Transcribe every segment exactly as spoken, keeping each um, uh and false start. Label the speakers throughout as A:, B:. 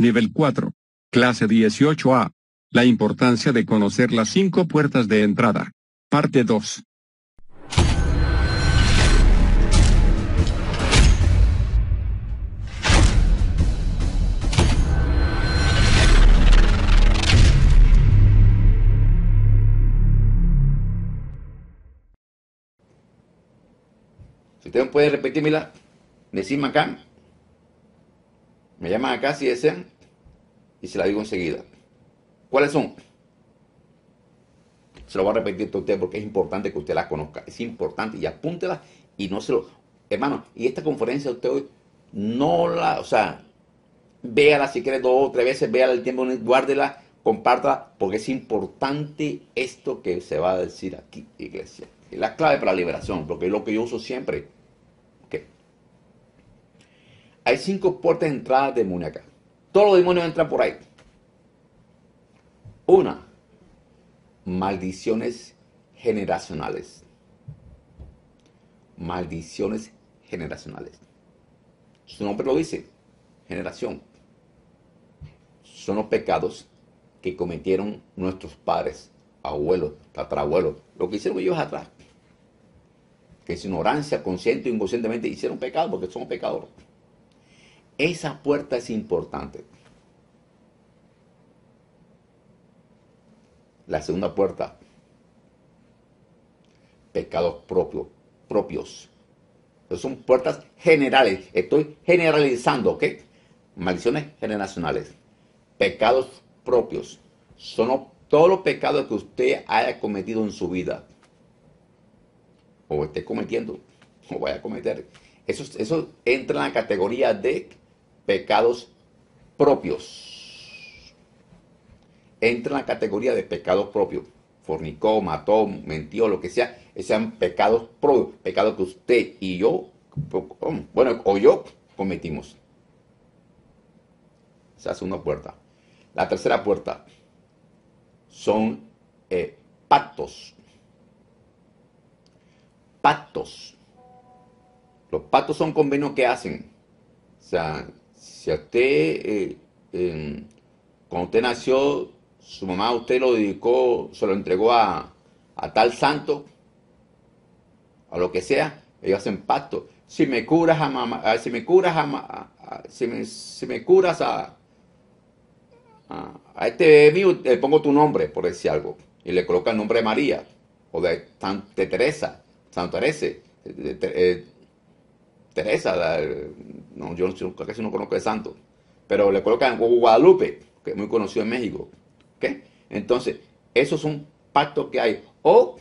A: Nivel cuatro. Clase dieciocho A. La importancia de conocer las cinco puertas de entrada. Parte dos.
B: Si ustedes pueden repetírmela, decirme acá, me llaman acá si desean y se la digo enseguida. ¿Cuáles son? Se lo voy a repetir a usted porque es importante que usted las conozca. Es importante y apúntela y no se lo... Hermano, y esta conferencia usted hoy no la... O sea, véala si quiere dos o tres veces, véala el tiempo, guárdela, compártela, porque es importante esto que se va a decir aquí, iglesia. Es la clave para la liberación, porque es lo que yo uso siempre. Okay. Hay cinco puertas de entrada demoníacas. Todos los demonios entran por ahí. Una, maldiciones generacionales. Maldiciones generacionales. Su nombre lo dice, generación. Son los pecados que cometieron nuestros padres, abuelos, tatarabuelos, lo que hicieron ellos atrás. Que su ignorancia, consciente o inconscientemente, hicieron pecado porque somos pecadores. Esa puerta es importante. La segunda puerta, pecados propios, propios. Entonces son puertas generales. Estoy generalizando, ¿ok? Maldiciones generacionales. Pecados propios. Son los, todos los pecados que usted haya cometido en su vida. O esté cometiendo. O vaya a cometer. Eso, eso entra en la categoría de pecados propios. Entra en la categoría de pecados propios. Fornicó, mató, mentió, lo que sea. Esos sean pecados propios. Pecados que usted y yo, bueno, o yo cometimos. Esa es una puerta. La tercera puerta son eh, pactos. Pactos. Los pactos son convenios que hacen. O sea, si a usted, eh, eh, cuando usted nació, su mamá usted lo dedicó, se lo entregó a, a tal santo, a lo que sea, ellos hacen pacto. Si me curas a mamá, si me curas a, a, a si, me, si me curas a, a, a este bebé mío, le pongo tu nombre, por decir algo, y le coloca el nombre de María, o de, de Teresa, Santa Teresa, de, de, de, Teresa, la, no, yo casi no conozco de santo, pero le colocan Guadalupe, que es muy conocido en México. ¿Okay? Entonces, esos son pactos que hay. O,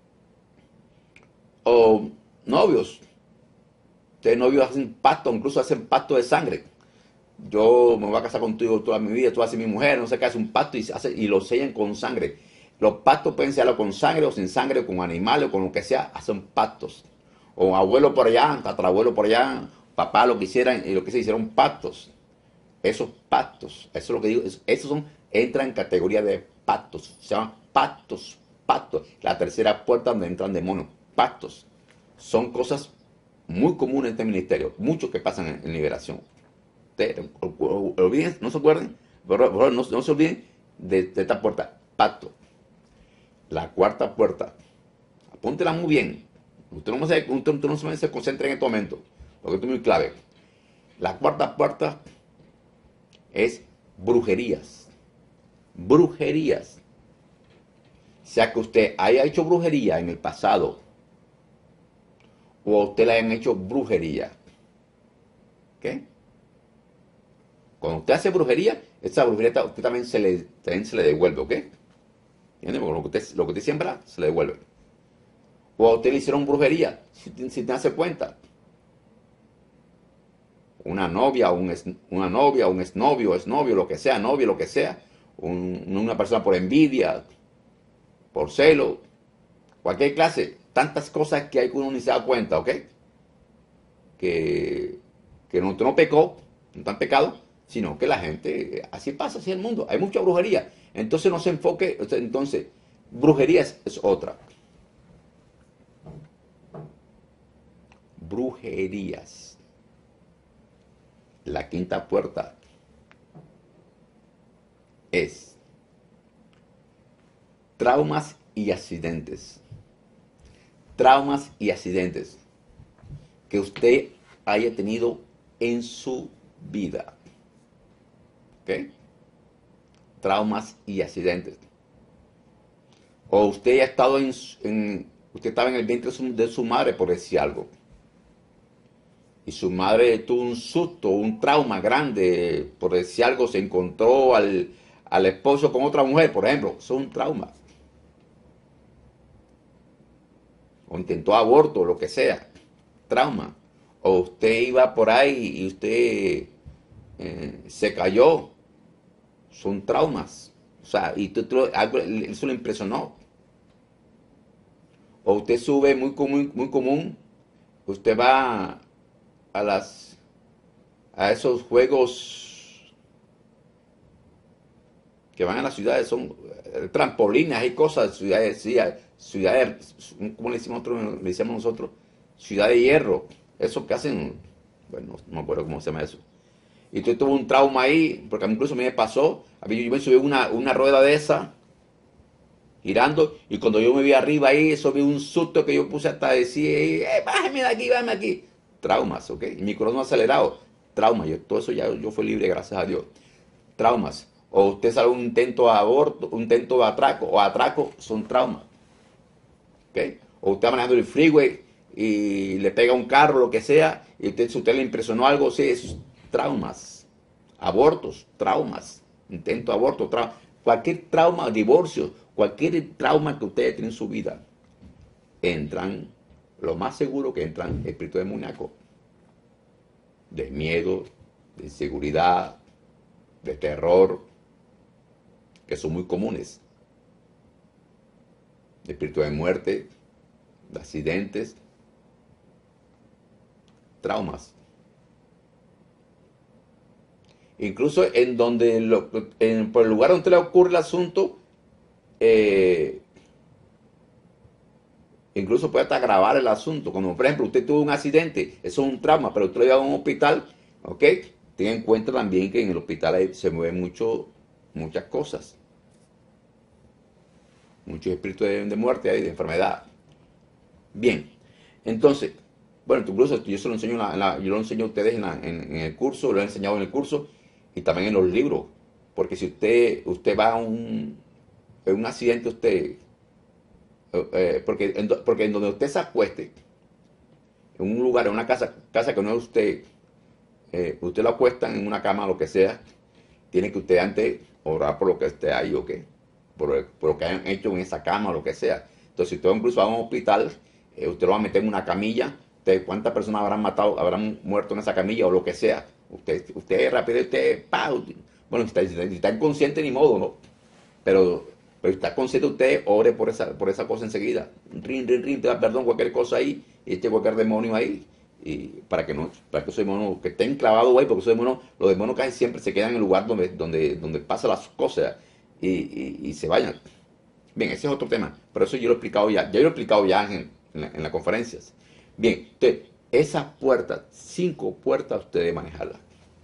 B: o novios. Ustedes novios hacen pacto, incluso hacen pacto de sangre. Yo me voy a casar contigo toda mi vida, tú haces mi mujer, no sé qué, hace un pacto y, hace, y lo sellan con sangre. Los pactos pueden ser con sangre o sin sangre, o con animales o con lo que sea, hacen pactos. O abuelo por allá, tatarabuelo por allá, papá lo que hicieran y lo que se hicieron pactos. Esos pactos, eso es lo que digo, esos son, entran en categoría de pactos, se llaman pactos, pactos. La tercera puerta donde entran demonios, pactos. Son cosas muy comunes en este ministerio, muchos que pasan en, en liberación. Ustedes, olviden, no se acuerden, pero, pero no, no se olviden de, de esta puerta, pacto. La cuarta puerta, apúntela muy bien. Usted no, se, usted, usted no se concentre en este momento, porque esto es muy clave. La cuarta puerta es brujerías. Brujerías. O sea que usted haya hecho brujería en el pasado, o a usted le hayan hecho brujería. ¿Ok? Cuando usted hace brujería, esa brujería a usted también se le, también se le devuelve, ¿ok? ¿Entiende? Porque lo que usted, lo que usted siembra, se le devuelve. O a usted le hicieron brujería, si, si te hace cuenta. Una novia, un ex, una novia, un exnovio, exnovio, lo que sea, novio, lo que sea. Un, una persona por envidia, por celo, cualquier clase. Tantas cosas que hay que uno ni se da cuenta, ¿ok? Que, que no, no pecó, no está en pecado, sino que la gente, así pasa, así es el mundo. Hay mucha brujería. Entonces no se enfoque, entonces, brujería es, es otra. Brujerías. La quinta puerta es traumas y accidentes. Traumas y accidentes que usted haya tenido en su vida. ¿Ok? Traumas y accidentes. O usted ha estado en, en usted estaba en el vientre de su, de su madre, por decir algo. Y su madre tuvo un susto, un trauma grande, por decir algo, se encontró al, al esposo con otra mujer, por ejemplo. Eso es un trauma. O intentó aborto, lo que sea. Trauma. O usted iba por ahí y usted eh, se cayó. Son traumas. O sea, y tú, tú, algo, eso lo impresionó. O usted sube muy común, muy común. Usted va a las a esos juegos que van a las ciudades, son eh, trampolinas y cosas, ciudades, ciudades, ¿cómo le decimos nosotros? Le decimos nosotros, ciudad de hierro, eso que hacen, bueno, no me acuerdo cómo se llama eso. Y tú tuvo un trauma ahí, porque incluso me pasó, a mí yo me subí una, una rueda de esa, girando, y cuando yo me vi arriba ahí, eso vi un susto que yo puse hasta decir, eh, bájame de aquí, bájame aquí. Traumas, ¿ok? Y mi corazón acelerado, traumas, yo, todo eso ya yo fui libre, gracias a Dios. Traumas. O usted sale un intento de aborto, un intento de atraco, o atraco, son traumas. ¿Ok? O usted va manejando el freeway y le pega un carro, lo que sea, y usted, si usted le impresionó algo, sí, esos traumas. Abortos, traumas. Intento de aborto, trauma. Cualquier trauma, divorcio, cualquier trauma que usted tiene en su vida, entran, lo más seguro que entran espíritus demoníacos. De miedo, de inseguridad, de terror, que son muy comunes. De espíritu de muerte, de accidentes, traumas. Incluso en donde, lo, en, por el lugar donde le ocurre el asunto, eh, incluso puede hasta agravar el asunto. Como por ejemplo, usted tuvo un accidente, eso es un trauma, pero usted lo lleva a un hospital, ¿ok? Tenga en cuenta también que en el hospital se mueven mucho, muchas cosas. Muchos espíritus de, de muerte y de enfermedad. Bien, entonces, bueno, incluso yo se lo enseño, en la, en la, yo lo enseño a ustedes en, la, en, en el curso, lo he enseñado en el curso y también en los libros. Porque si usted, usted va a un, en un accidente, usted, eh, porque, en, porque en donde usted se acueste, en un lugar, en una casa, casa que no es usted, eh, usted lo acuestan en una cama, lo que sea, tiene que usted antes orar por lo que esté ahí o qué, por, por lo que hayan hecho en esa cama o lo que sea. Entonces, si usted incluso va a un hospital, eh, usted lo va a meter en una camilla, usted, ¿cuántas personas habrán matado, habrán muerto en esa camilla o lo que sea? Usted, usted rápido, usted, pa, bueno, si está, si está inconsciente ni modo, ¿no? Pero, pero está consciente usted, ore por esa, por esa cosa enseguida. Rin, rin, rin, perdón, cualquier cosa ahí, y eche cualquier demonio ahí. Y para que no, para que esos demonios que estén clavados ahí, porque esos demonios, los demonios casi siempre se quedan en el lugar donde, donde, donde pasan las cosas y, y, y se vayan. Bien, ese es otro tema, pero eso yo lo he explicado ya, ya yo lo he explicado ya en, en, la, en las conferencias. Bien, entonces, esas puertas, cinco puertas usted debe manejarlas.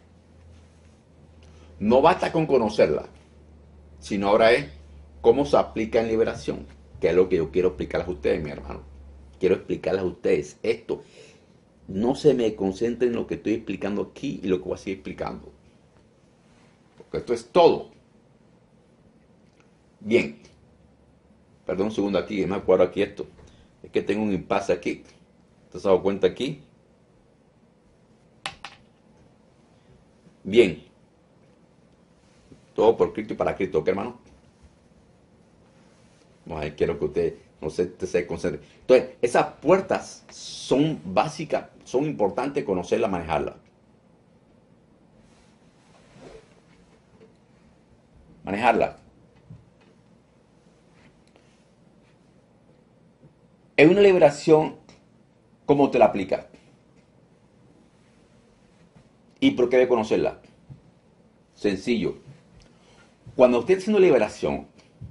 B: No basta con conocerlas, sino ahora es cómo se aplica en liberación, que es lo que yo quiero explicarles a ustedes, mi hermano. Quiero explicarles a ustedes esto. No se me concentren en lo que estoy explicando aquí y lo que voy a seguir explicando. Porque esto es todo. Bien. Perdón un segundo aquí, me acuerdo aquí esto. Es que tengo un impasse aquí. ¿Te has dado cuenta aquí? Bien. Todo por Cristo y para Cristo, ¿ok, hermano? Bueno, ahí quiero que usted no se, se concentre. Entonces, esas puertas son básicas, son importantes conocerlas, manejarlas. Manejarlas. Es una liberación, ¿cómo te la aplicas? ¿Y por qué debe conocerla? Sencillo. Cuando usted está haciendo liberación,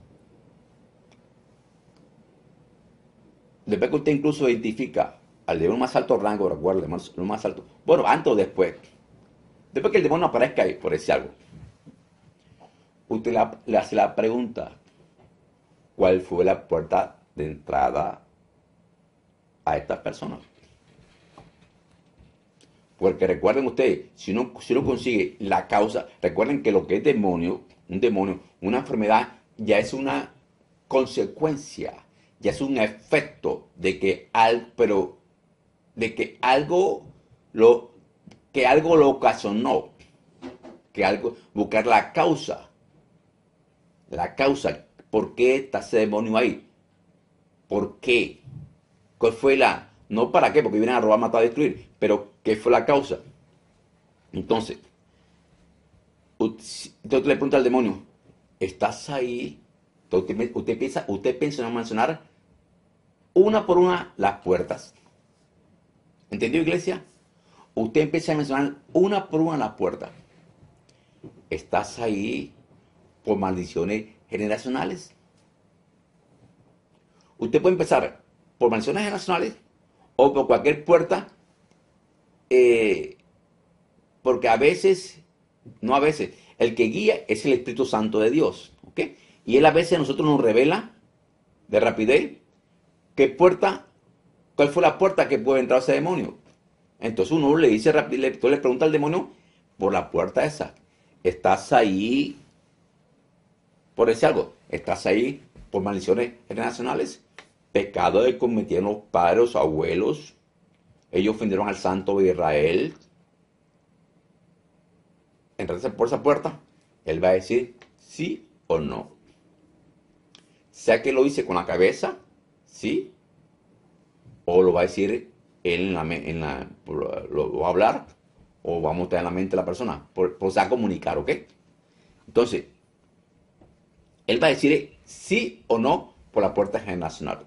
B: después que usted incluso identifica al demonio más alto rango, recuerda, lo más alto, bueno, antes o después, después que el demonio aparezca ahí, por decir algo, usted la- le hace la pregunta, ¿cuál fue la puerta de entrada a estas personas? Porque recuerden ustedes, si uno, si uno consigue la causa, recuerden que lo que es demonio, un demonio, una enfermedad, ya es una consecuencia, ya es un efecto de que al, pero de que algo lo, que algo lo ocasionó, que algo, buscar la causa, la causa, ¿por qué está ese demonio ahí? ¿Por qué? ¿Cuál fue la, no para qué, porque vienen a robar, matar, destruir, pero qué fue la causa? Entonces, usted, usted le pregunta al demonio, ¿estás ahí? Entonces, usted, usted piensa, usted piensa en mencionar una por una las puertas. ¿Entendió, iglesia? Usted empieza a mencionar una por una las puertas. ¿Estás ahí por maldiciones generacionales? Usted puede empezar por maldiciones generacionales o por cualquier puerta, eh, porque a veces, no a veces, el que guía es el Espíritu Santo de Dios, ¿ok? Y él a veces a nosotros nos revela de rapidez qué puerta, cuál fue la puerta que puede entrar ese demonio. Entonces uno le dice, rápido, le, le pregunta al demonio por la puerta esa, ¿estás ahí por decir algo? ¿Estás ahí por maldiciones generacionales? Pecado que cometieron los padres, los abuelos, ellos ofendieron al santo de Israel. Entonces por esa puerta, él va a decir sí o no. Sea que lo dice con la cabeza, sí, o lo va a decir él en la, en la lo, lo va a hablar, o vamos a tener en la mente de la persona, por, por se va a comunicar, ¿ok? Entonces, él va a decir sí o no por la puerta generacional.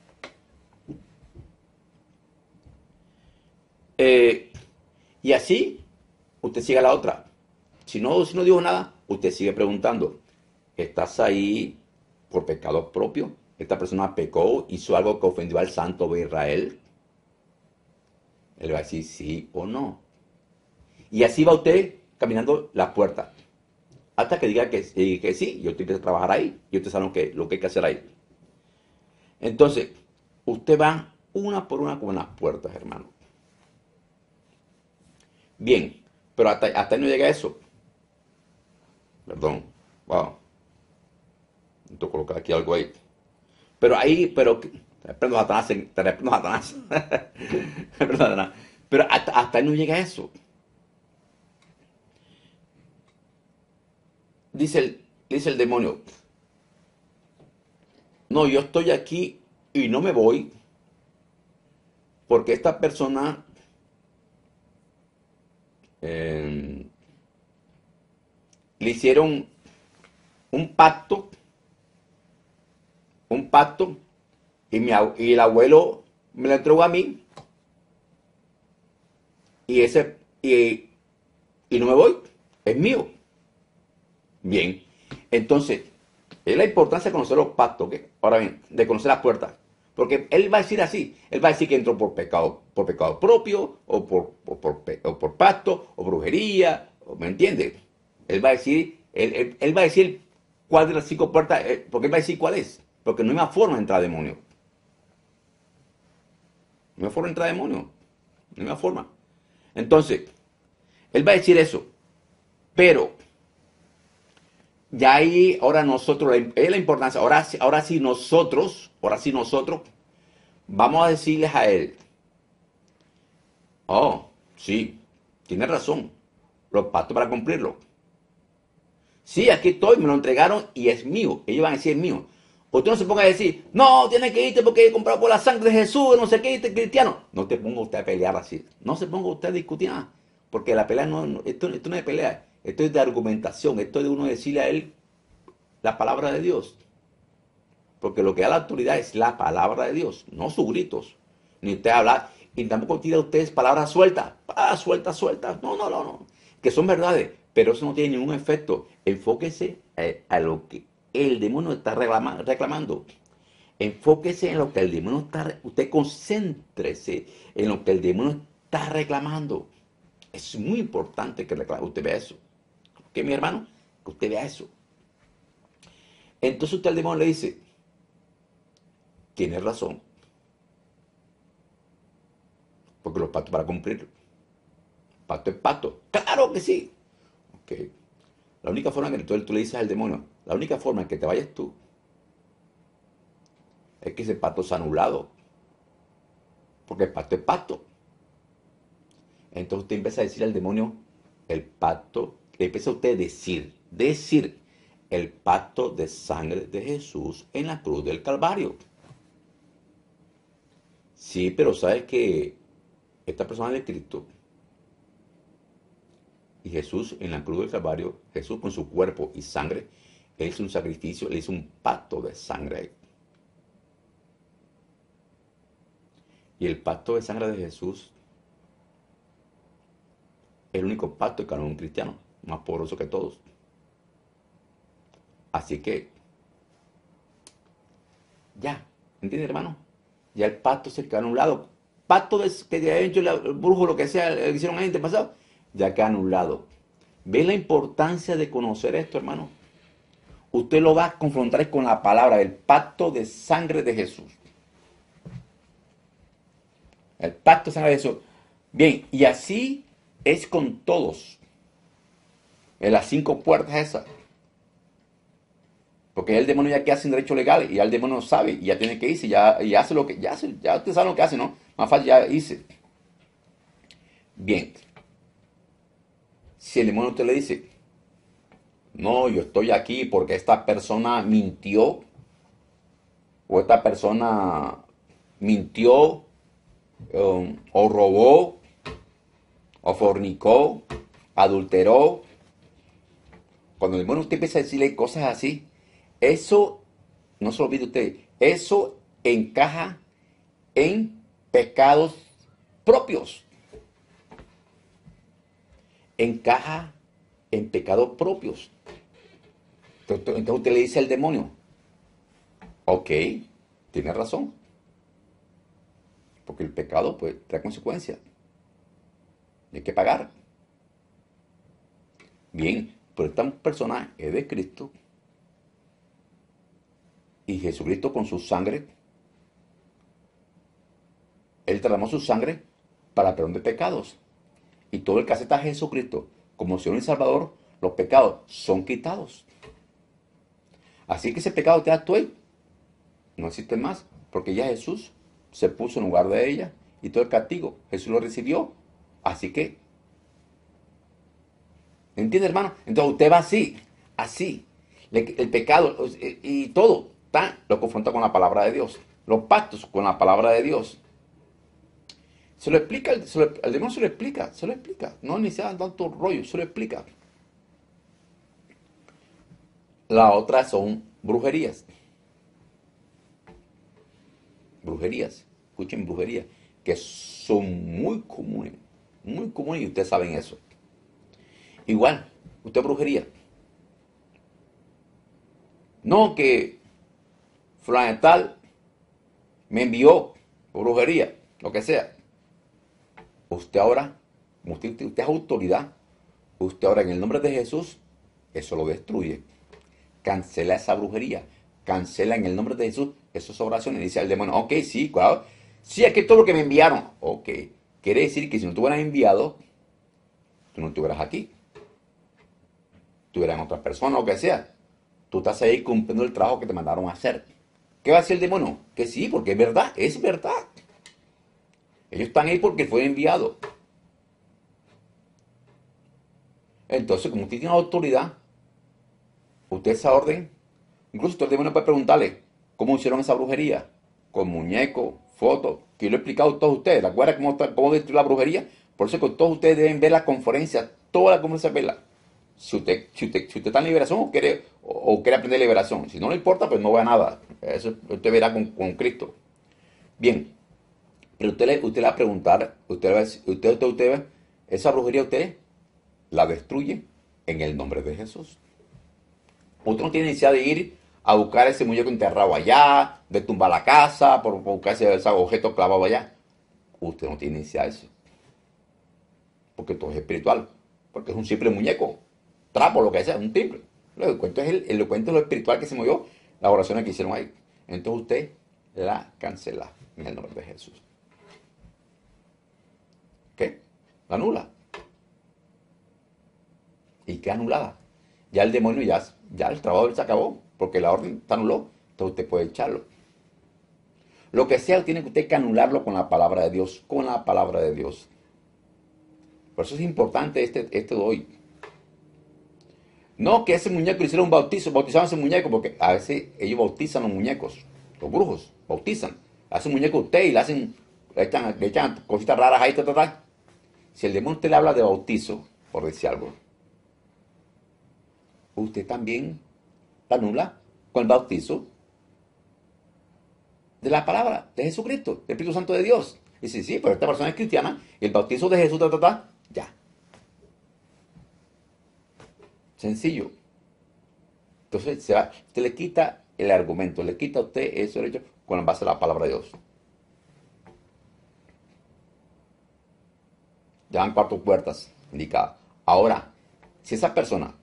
B: Eh, y así, usted sigue a la otra. Si no, si no dijo nada, usted sigue preguntando. ¿Estás ahí por pecado propio? ¿Esta persona pecó, hizo algo que ofendió al santo de Israel? Él va a decir sí o no. Y así va usted caminando la puerta. Hasta que diga que, eh, que sí, y usted empieza a trabajar ahí. Y usted sabe lo que, lo que hay que hacer ahí. Entonces, usted va una por una con las puertas, hermano. Bien, pero hasta, hasta ahí no llega eso. Perdón. Wow. Tengo que colocar aquí algo ahí. Pero ahí, pero... Te reprendo, Satanás. Te reprendo, Satanás. Te reprendo, Satanás. Pero hasta, hasta ahí no llega eso. Dice el, dice el demonio, no, yo estoy aquí y no me voy porque esta persona eh, le hicieron un pacto, un pacto, y, mi, y el abuelo me lo entregó a mí, y ese, y, y no me voy, es mío. Bien, entonces, es la importancia de conocer los pactos, ¿ok? Ahora bien, de conocer las puertas. Porque él va a decir así, él va a decir que entró por pecado, por pecado propio, o por, o por, o por pacto, o brujería, ¿me entiende? Él va a decir, él, él, él va a decir cuál de las cinco puertas, porque él va a decir cuál es. Porque no hay más forma de entrar demonio. No hay forma de entrar demonio. No hay más forma. Entonces, él va a decir eso. Pero, ya ahí, ahora nosotros, es la importancia, ahora, ahora sí nosotros, ahora sí nosotros, vamos a decirles a él, oh, sí, tiene razón, los pactos para cumplirlo. Sí, aquí estoy, me lo entregaron y es mío, ellos van a decir es mío. Usted no se ponga a decir, no, tiene que irte porque he comprado por la sangre de Jesús, no sé qué, este cristiano. No te ponga usted a pelear así, no se ponga usted a discutir nada, porque la pelea no, no esto, esto no es de pelea, esto es de argumentación, esto es de uno decirle a él la palabra de Dios. Porque lo que da la autoridad es la palabra de Dios, no sus gritos. Ni usted hablar, y tampoco tira ustedes palabras sueltas, ah, sueltas, sueltas. No, no, no, no. Que son verdades, pero eso no tiene ningún efecto. Enfóquese a, a lo que el demonio está reclama, reclamando. Enfóquese en lo que el demonio está, usted concéntrese en lo que el demonio está reclamando. Es muy importante que reclame, usted vea eso. ¿Ok, mi hermano? Que usted vea eso. Entonces usted al demonio le dice, tienes razón, porque los pactos para cumplir. Pacto es pacto. Claro que sí. Ok. La única forma en que tú, tú le dices al demonio, la única forma en que te vayas tú, es que ese pacto sea anulado. Porque el pacto es pacto. Entonces usted empieza a decir al demonio, el pacto, le empieza a usted a decir, decir, el pacto de sangre de Jesús en la cruz del Calvario. Sí, pero sabes que esta persona de Cristo y Jesús en la cruz del Calvario, Jesús con su cuerpo y sangre, él hizo un sacrificio, él hizo un pacto de sangre. Y el pacto de sangre de Jesús es el único pacto que ganó un cristiano, más poderoso que todos. Así que, ya, ¿entiendes, hermano? Ya el pacto se quedó anulado. Pacto de, que de hecho el brujo, lo que sea, lo que hicieron ahí en el pasado, ya queda anulado. ¿Ves la importancia de conocer esto, hermano? Usted lo va a confrontar con la palabra, el pacto de sangre de Jesús. El pacto de sangre de Jesús. Bien, y así es con todos. En las cinco puertas esas. Porque el demonio ya queda sin derecho legal y ya el demonio sabe y ya tiene que irse, ya, y hace lo que ya hace, ya usted sabe lo que hace, ¿no? Más fácil ya irse. Bien. Si el demonio usted le dice, no, yo estoy aquí porque esta persona mintió, o esta persona mintió, um, o robó, o fornicó, adulteró. Cuando el demonio usted empieza a decirle cosas así, eso, no se lo olvide usted, eso encaja en pecados propios. Encaja en pecados propios. Entonces usted le dice al demonio, ok, tiene razón. Porque el pecado pues trae consecuencias. Hay que pagar. Bien, pero esta persona es de Cristo. Y Jesucristo con su sangre, Él derramó su sangre para perdón de pecados. Y todo el que acepta a Jesucristo como Señor y Salvador, los pecados son quitados. Así que ese pecado que actúe no existe más, porque ya Jesús se puso en lugar de ella y todo el castigo Jesús lo recibió. Así que, ¿entiende, hermano? Entonces usted va así, así. El pecado y todo está, lo confronta con la palabra de Dios. Los pactos con la palabra de Dios. Se lo explica, se lo, el demonio se lo explica, se lo explica. No necesita tanto rollo, se lo explica. La otra son brujerías. Brujerías, escuchen, brujerías, que son muy comunes, muy comunes y ustedes saben eso. Igual, usted brujería. No que fulano tal me envió brujería, lo que sea. Usted ahora, usted, usted es autoridad, usted ahora en el nombre de Jesús, eso lo destruye. Cancela esa brujería, cancela en el nombre de Jesús esas oraciones. Y dice al demonio, ok, sí, claro, sí, es que todo lo que me enviaron, ok, quiere decir que si no te hubieran enviado, tú no estuvieras aquí, estuvieras en otra persona, o que sea. Tú estás ahí cumpliendo el trabajo que te mandaron a hacer. ¿Qué va a decir el demonio? Que sí, porque es verdad, es verdad. Ellos están ahí porque fue enviado. Entonces, como usted tiene autoridad, usted esa orden, incluso usted el demonio puede preguntarle, ¿cómo hicieron esa brujería? Con muñecos, fotos, que yo lo he explicado a todos ustedes. ¿La acuerdan cómo, cómo destruir la brujería? Por eso que todos ustedes deben ver la conferencia, toda la conferencia verla. Si usted, si, usted, si usted está en liberación o quiere, o, o quiere aprender liberación. Si no le importa, pues no vea nada. Eso usted verá con, con Cristo. Bien. Pero usted le, usted le va a preguntar, usted le va a decir, usted, usted, usted, esa brujería usted la destruye en el nombre de Jesús. Usted no tiene necesidad de ir a buscar ese muñeco enterrado allá, de tumbar la casa, por, por buscar ese, ese objeto clavado allá. Usted no tiene necesidad de eso. Porque todo es espiritual. Porque es un simple muñeco, trapo, lo que sea, un timbre. Lo elocuente es el, elocuente es lo espiritual que se movió, las oraciones que hicieron ahí. Entonces usted la cancela en el nombre de Jesús. ¿Qué? La anula. ¿Y qué anulada? Ya el demonio, ya, ya el trabajo se acabó, porque la orden está anuló, entonces usted puede echarlo. Lo que sea, tiene que usted que anularlo con la palabra de Dios, con la palabra de Dios. Por eso es importante este, este de hoy. No que ese muñeco le hiciera un bautizo, bautizaban ese muñeco, porque a veces ellos bautizan los muñecos, los brujos, bautizan. Hacen un muñeco a usted y le hacen, le echan, le echan cositas raras ahí, ta, ta, ta. Si el demonio usted le habla de bautizo, por decir algo, usted también la anula con el bautizo de la palabra de Jesucristo, del Espíritu Santo de Dios. Y dice, sí, pero esta persona es cristiana, y el bautizo de Jesús, ta, ta, ta, ya. Sencillo. Entonces se va, usted le quita el argumento, le quita a usted ese derecho con base a la palabra de Dios. Ya van cuatro puertas indicadas. Ahora, si esa persona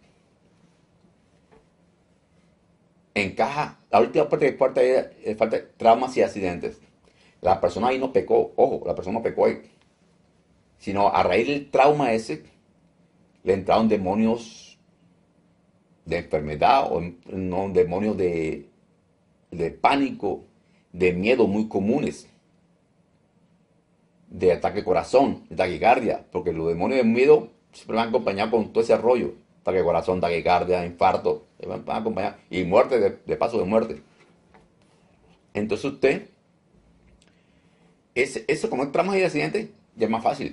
B: encaja, la última puerta que puerta es falta de traumas y accidentes. La persona ahí no pecó, ojo, la persona no pecó ahí. Sino a raíz del trauma ese, le entraron demonios de enfermedad o no, demonios de, de pánico, de miedo muy comunes, de ataque corazón, de taquicardia, porque los demonios de miedo siempre van acompañados con todo ese rollo, ataque corazón, taquicardia, infarto, van a acompañar, y muerte, de, de paso de muerte. Entonces usted, ese, eso como es traumas y accidentes, ya es más fácil.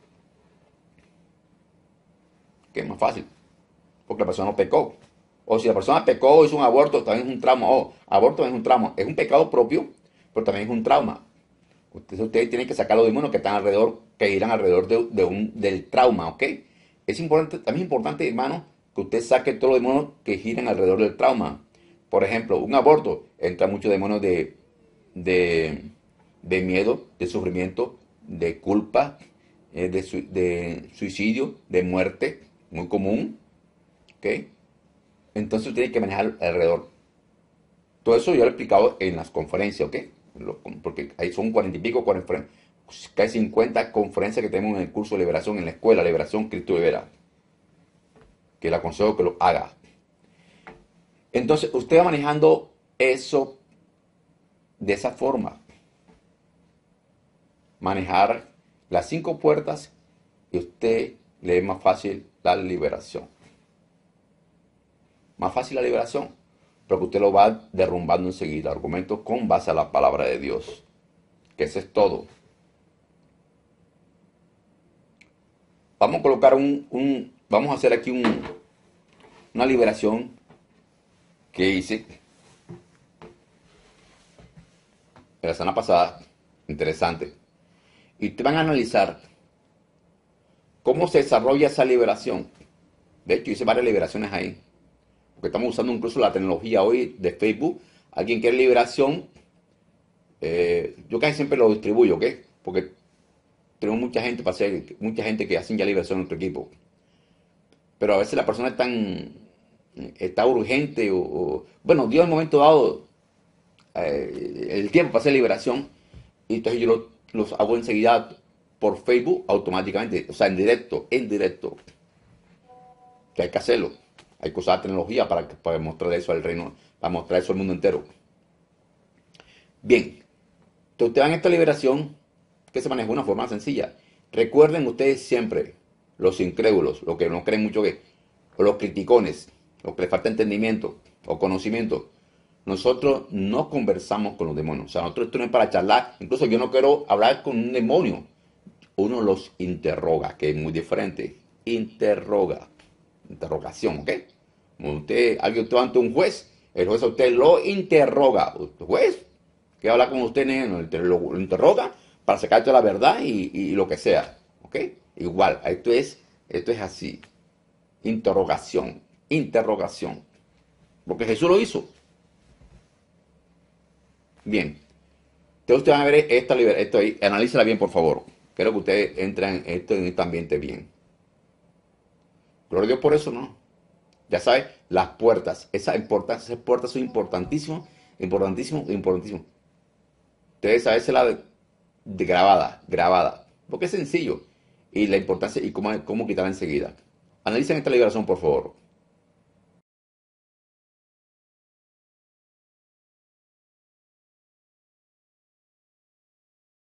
B: Que es más fácil, porque la persona no pecó. O si la persona pecó o hizo un aborto, también es un trauma. O aborto también es un trauma. Es un pecado propio, pero también es un trauma. Ustedes, ustedes tienen que sacar los demonios que están alrededor, que irán alrededor de, de un, del trauma, ¿ok? Es importante, también es importante, hermano, que usted saque todos los demonios que giran alrededor del trauma. Por ejemplo, un aborto, entra muchos demonios de, de, de miedo, de sufrimiento, de culpa, eh, de, su, de suicidio, de muerte, muy común, ¿ok? Entonces usted tiene que manejar alrededor. Todo eso yo lo he explicado en las conferencias, ¿ok? Porque ahí son cuarenta y pico, cuarenta, casi cincuenta conferencias que tenemos en el curso de liberación en la escuela, Liberación Cristo Libera. Que le aconsejo que lo haga. Entonces usted va manejando eso de esa forma. Manejar las cinco puertas y usted le es más fácil la liberación. Más fácil la liberación, porque usted lo va derrumbando enseguida, argumentos con base a la palabra de Dios. Que eso es todo. Vamos a colocar un, un vamos a hacer aquí un, una liberación que hice la semana pasada, interesante. Y ustedes van a analizar cómo se desarrolla esa liberación. De hecho, hice varias liberaciones ahí. Porque estamos usando incluso la tecnología hoy de Facebook. Alguien quiere liberación, eh, yo casi siempre lo distribuyo, ¿ok? Porque tenemos mucha gente para hacer, mucha gente que hacen ya liberación en nuestro equipo. Pero a veces la persona es tan, está urgente o, o bueno, dio el momento dado eh, el tiempo para hacer liberación y entonces yo lo, los hago enseguida por Facebook automáticamente, o sea, en directo, en directo. Que hay que hacerlo. Hay que usar la tecnología para, para mostrar eso al reino, para mostrar eso al mundo entero. Bien, entonces ustedes van a esta liberación que se maneja de una forma sencilla. Recuerden ustedes siempre, los incrédulos, los que no creen mucho que, o los criticones, los que les falta entendimiento o conocimiento. Nosotros no conversamos con los demonios. O sea, nosotros esto no es para charlar. Incluso yo no quiero hablar con un demonio. Uno los interroga, que es muy diferente. Interroga. Interrogación, ¿ok? Como usted, alguien usted va ante un juez, el juez a usted lo interroga. ¿El juez? Que habla con usted, lo, lo, lo interroga para sacar toda la verdad y, y lo que sea, ¿ok? Igual, esto es, esto es así. Interrogación, interrogación. Porque Jesús lo hizo. Bien. Entonces ustedes van a ver esta liberación, esto ahí, analícela bien, por favor. Quiero que ustedes entren en, esto, en este ambiente bien. Gloria a Dios por eso, ¿no? Ya sabes, las puertas, esa importancia, esas puertas son importantísimas, importantísimas, importantísimas. Ustedes saben la de, de grabada, grabada, porque es sencillo. Y la importancia y cómo, cómo quitarla enseguida. Analicen esta liberación, por favor.